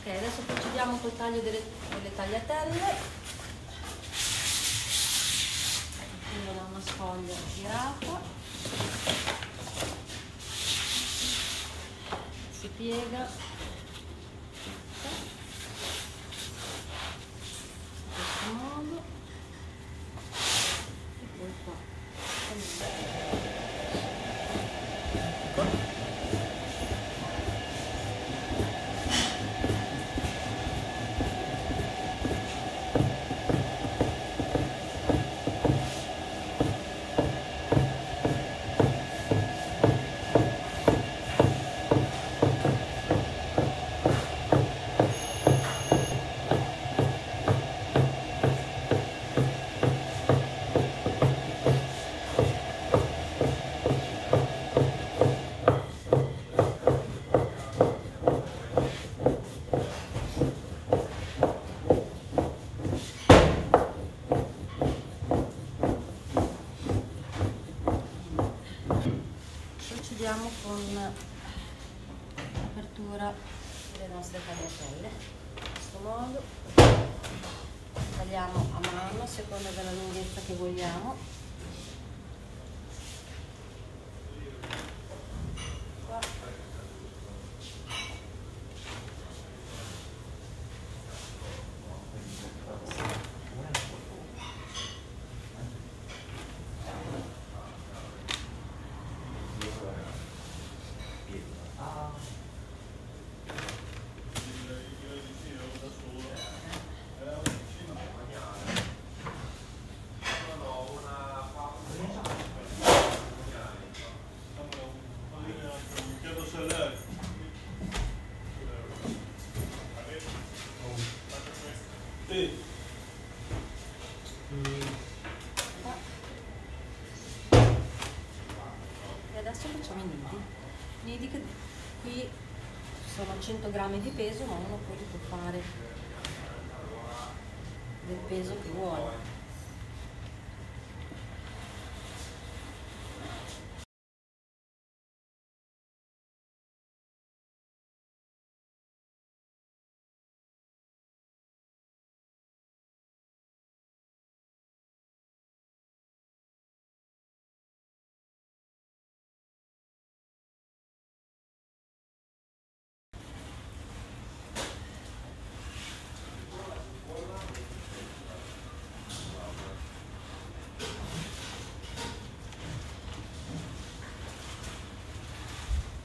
Ok, adesso procediamo col taglio delle tagliatelle. Prendo da una sfoglia girata, si piega in questo modo e poi qua. Procediamo con l'apertura delle nostre tagliatelle. In questo modo tagliamo a mano a seconda della lunghezza che vogliamo. Qua. E adesso facciamo i nidi che qui sono 100 grammi di peso, ma uno poi li può fare del peso che vuole.